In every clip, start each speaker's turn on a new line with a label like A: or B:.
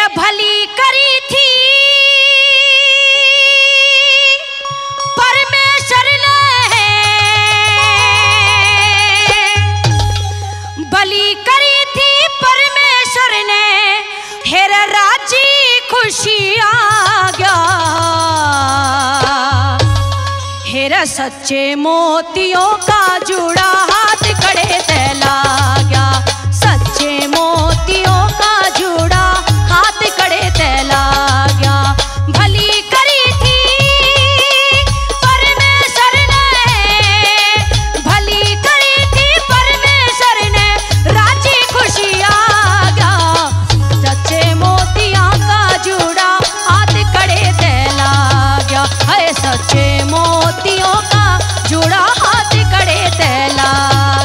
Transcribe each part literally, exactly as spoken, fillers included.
A: भली करी थी परमेश्वर ने, भली करी थी परमेश्वर ने, हेर राजी खुशी आ गया। हेर सच्चे मोतियों का जुड़ा हाथ कड़े ते गया, सच्चे मोतियों का जुड़ा हाथ कड़े ते गया। भली करी थी परमेश्वर ने, भली करी थी परमेश्वर ने, राजी खुशी आ गया। सच्चे मोतियों का जुड़ा हाथ कड़े ते गया, है सच्चे मोतियों का जुड़ा हाथ कड़े ते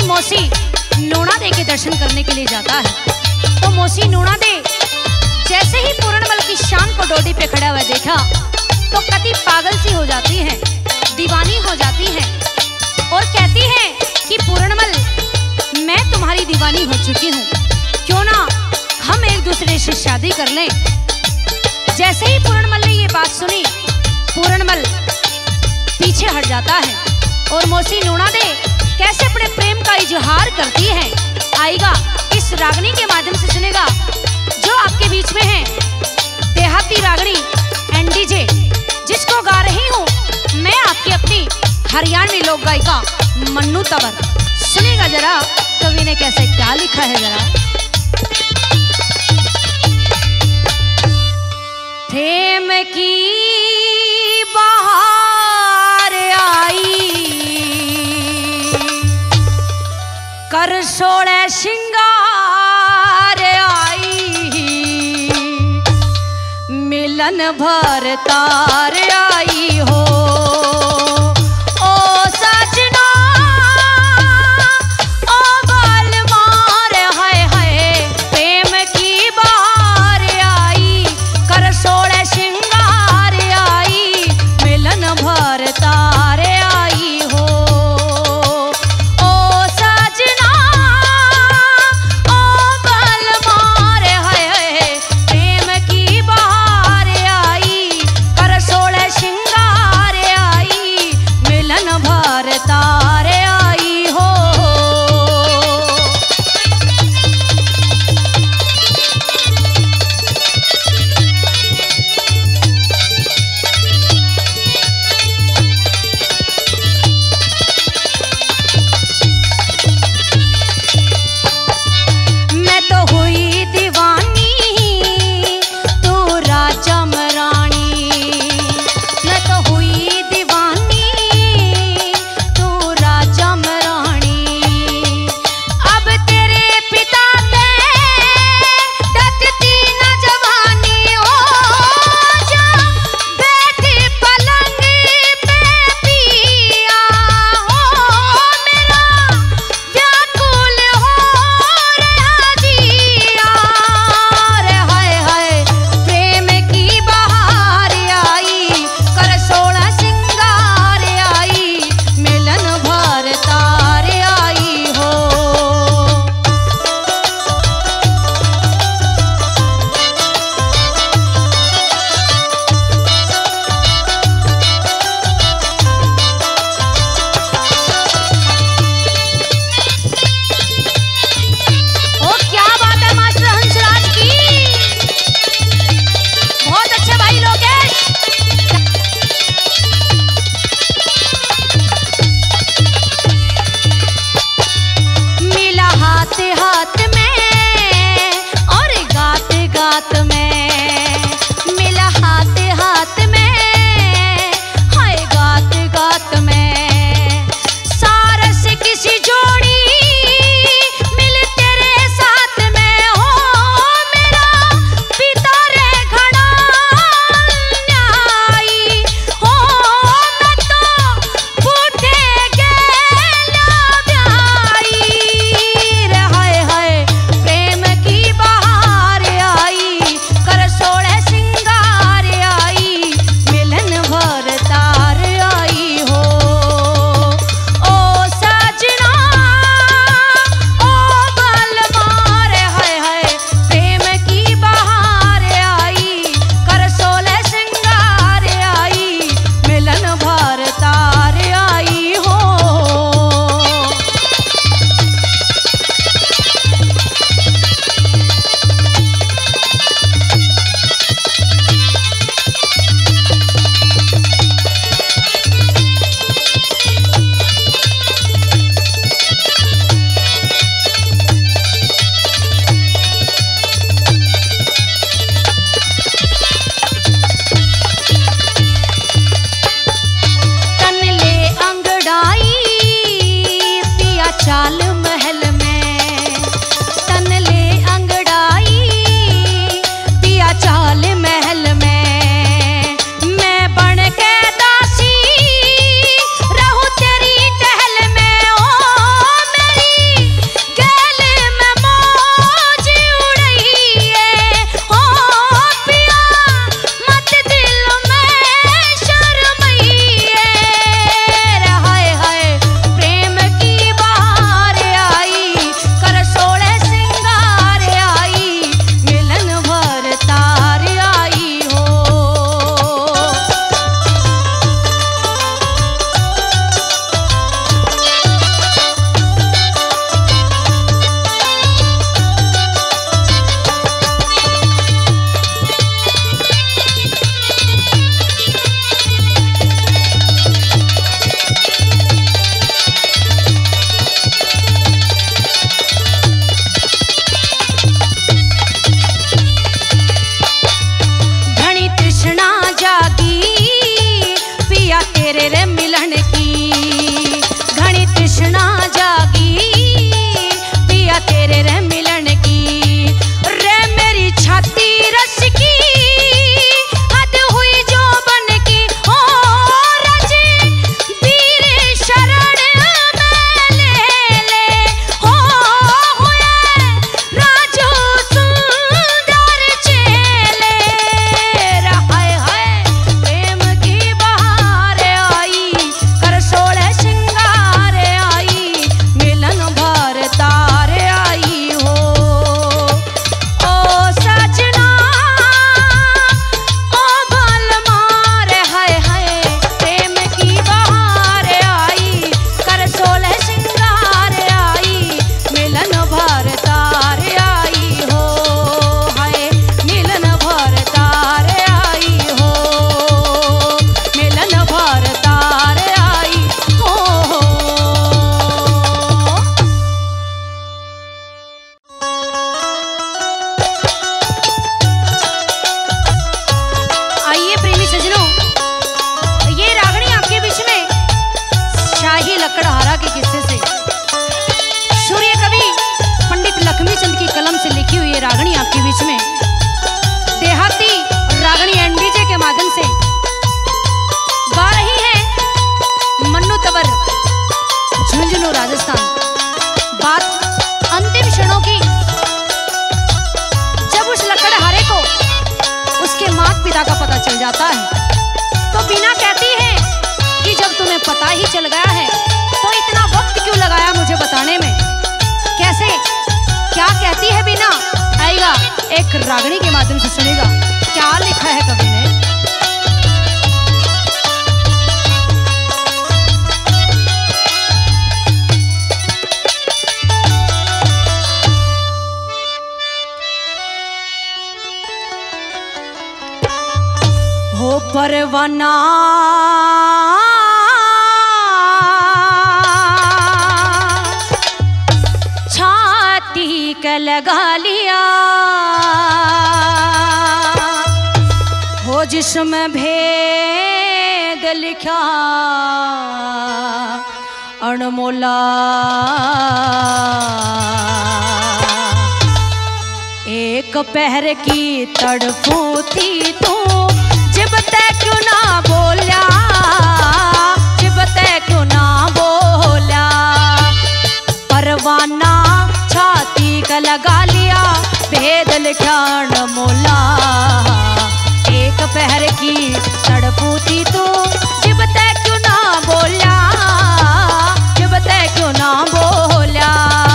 A: मौसी नूना दे के दर्शन करने के लिए जाता है। तो मौसी नूना दे जैसे ही पूर्णमल की शान को डोडी पे खड़ा हुआ देखा तो कति पागल सी हो जाती है, दीवानी हो जाती है और कहती है कि पूर्णमल मैं तुम्हारी दीवानी हो चुकी हूँ, क्यों ना हम एक दूसरे से शादी कर लें। जैसे ही पूर्णमल ने ये बात सुनी पूर्णमल पीछे हट जाता है और मौसी नूना दे कैसे अपने प्रेम का इजहार करती है आएगा इस रागनी के माध्यम से सुनेगा, जो आपके बीच में है देहाती रागनी एंड डीजे, जिसको गा रही हूँ मैं आपकी अपनी हरियाणवी लोक गायिका मन्नू तंवर। सुनेगा जरा कवि ने कैसे क्या लिखा है जरा। थेम की बहार आई कर सोड़े श्रृंगार आई, मिलन भर तार आई हो ओ सजना ओ बाल मार हाय हाय, प्रेम की बार आई कर सोड़े श्रृंगार आई, मिलन भर तार आई हो ओ सजना ओ बाल मार हाय हाय, प्रेम की बार आई कर सोड़े पिता का पता चल जाता है। तो बीना कहती है कि जब तुम्हें पता ही चल गया है तो इतना वक्त क्यों लगाया मुझे बताने में। कैसे क्या कहती है बीना, आएगा एक रागनी के माध्यम से सुनेगा क्या लिखा है कवि ने। हो परवाना छाती का लगा लिया, हो जिसमें भेद लिखा अनमोला। एक पहर की तड़फू थी तू, जिब तक क्यों ना बोला, जिब तक क्यों ना बोला। परवाना छाती का लगा लिया, भेद लिखा अनमोला। एक पहर की तड़पू थी तू, जिब तक क्यों ना बोला, जिब तक क्यों ना बोला।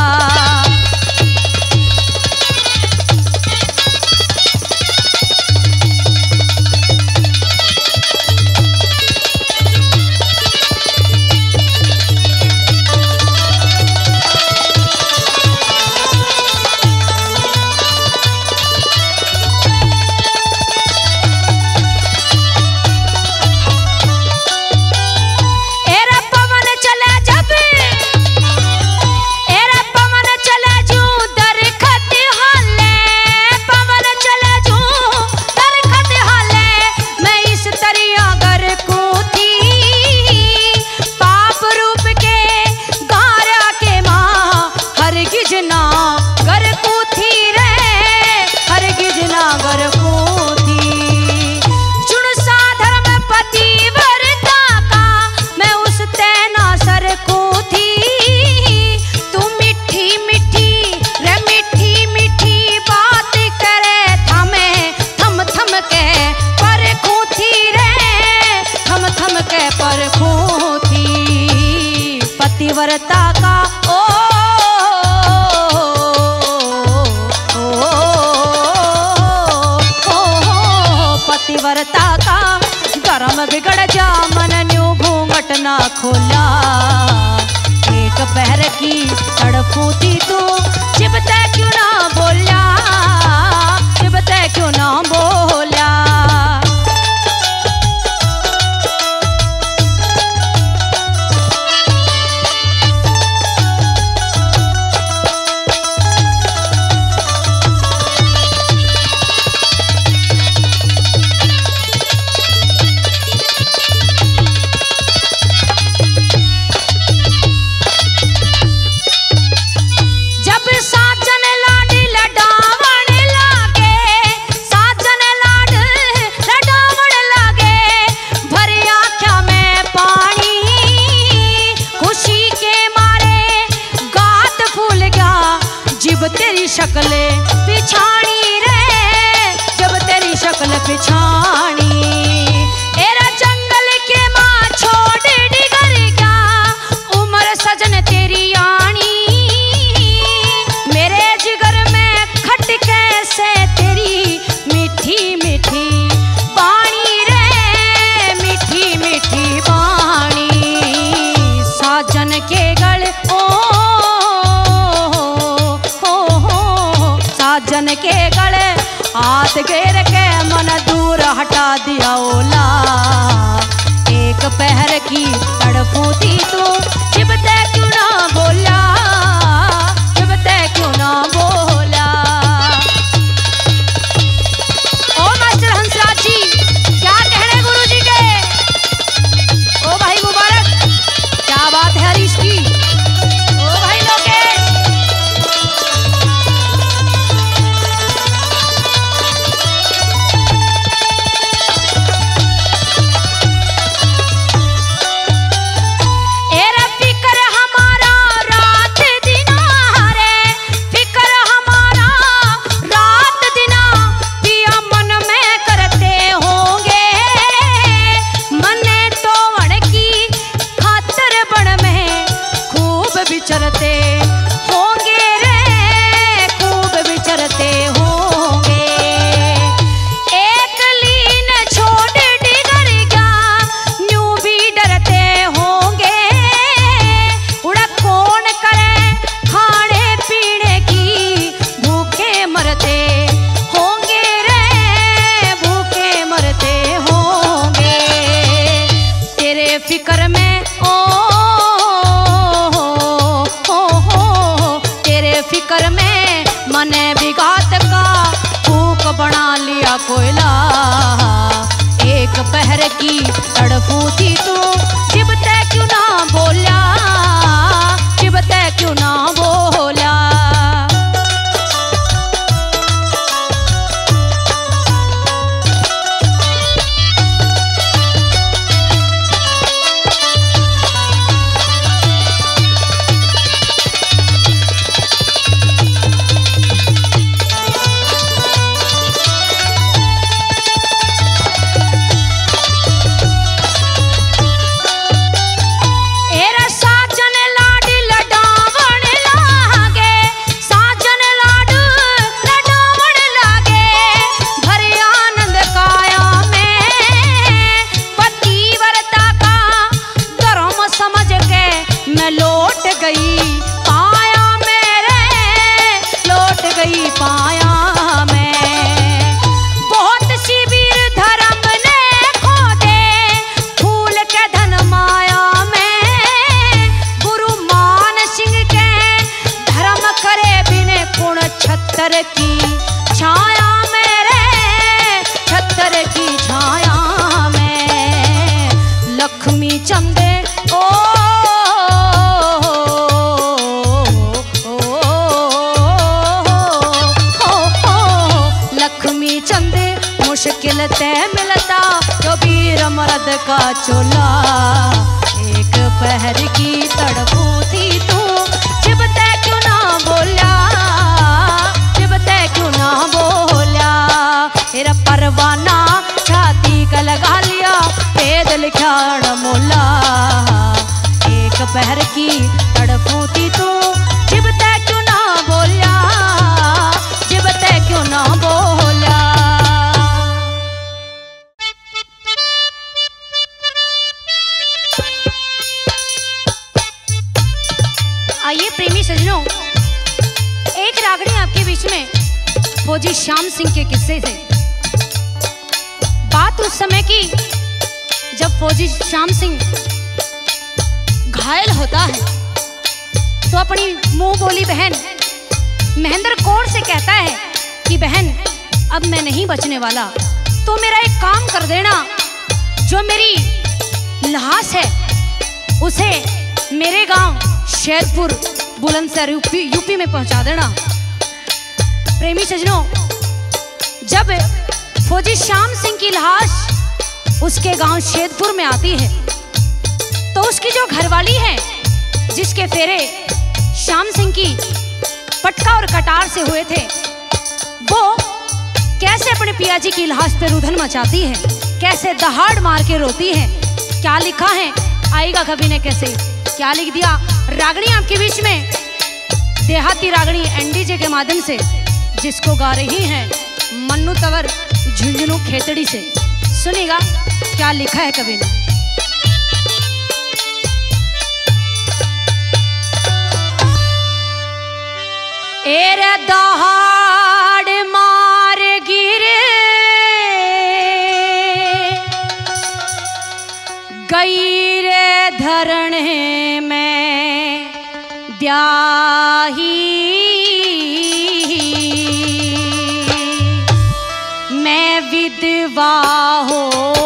A: पतिव्रता का ओ, ओ, ओ, ओ पतिव्रता का गरम बिगड़ जा मन न्यू घूंघट ना खोला। एक पहर की तड़पू थी तू, जिब तक क्यों ना बोला, जिब तक क्यों ना बोला। तेरी शक्ल पिछानी रे, जब तेरी शक्ल पिछानी। एरा जंगल के माँ छोड़ डिगर गया, उम्र सजन तेरी आनी। मेरे जिगर में खट कैसे तेरी मीठी मीठी बाणी रे, मीठी मीठी बाणी। साजन के गल ओ, जन के गले हाथ घेर के मन दूर हटा दिया ओला। एक पहर की तड़पू थी तू, जिब तक क्यों ना बोला, जिब तक क्यों ना बोला। ओ मास्टर हंसराज जी क्या कह रहे गुरु जी के। ओ भाई मुबारक, क्या बात है हरीश की। ओ भाई लोकेश, एरा लिया कोयला। एक पहर की तड़फू थी तू, जिब तै क्यों ना बोला, जिब तै क्यों ना बोला। छत्तर की छाया मेरे, छत्तर की छाया में लक्ष्मी चंदे ओ, ओ, ओ, ओ लक्ष्मी चंदे मुश्किल ते मिलता तो वीर मर्द का चोला। एक पहर की तड़पू थी तू, जिब तै क्यों ना बोला, क्यों ना बोला। तेरा परवाना छाती का लगा लिया, भेद लिखा मोला। एक पहर की तड़पू थी तू, जिब तै क्यों ना बोला, जिब तै क्यों ना बोला। आइए प्रेमी सजनों, एक रागनी आपके बीच में फौजी श्याम सिंह के किस्से से। बात उस समय की जब फौजी श्याम सिंह घायल होता है तो अपनी मुंह बोली बहन महेंद्र कौर से कहता है कि बहन अब मैं नहीं बचने वाला, तो मेरा एक काम कर देना, जो मेरी लाश है उसे मेरे गांव शेरपुर बुलंदशहर यूपी यूपी में पहुंचा देना। प्रेमी सजनों, जब फौजी श्याम सिंह की लाश उसके गांव शेरपुर में आती है तो उसकी जो घरवाली है, जिसके फेरे श्याम सिंह की पटका और कटार से हुए थे, वो कैसे अपने पियाजी की लाश पे रुधन मचाती है, कैसे दहाड़ मार के रोती है। क्या लिखा है आएगा कभी ने कैसे, क्या लिख दिया रागनी आपके बीच में, देहाती रागनी एनडीजे के माध्यम से, जिसको गा रही हैं मन्नू तंवर झुंझुनू खेतड़ी से। सुनिएगा क्या लिखा है कवि ने। एरे दहाड़ मार गिरे गई रे धरने में ब्याही, मैं विधवा हो